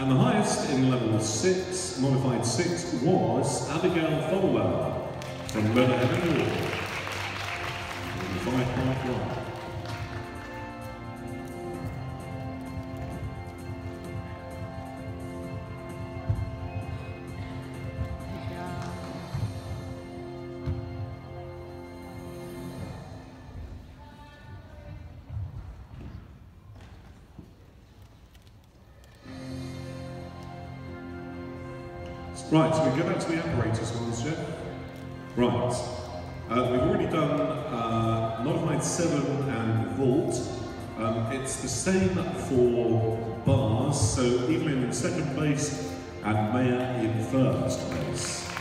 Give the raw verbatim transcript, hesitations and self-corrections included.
And the highest in level six, modified six, was Abigail Folwell from Leatherhead Ward. five point one. Right, so we go back to the apparatus ones, Jeff. Right, uh, we've already done uh, modified seven and vault. Um, it's the same for bars, so Evelyn in second place and Maya in first place.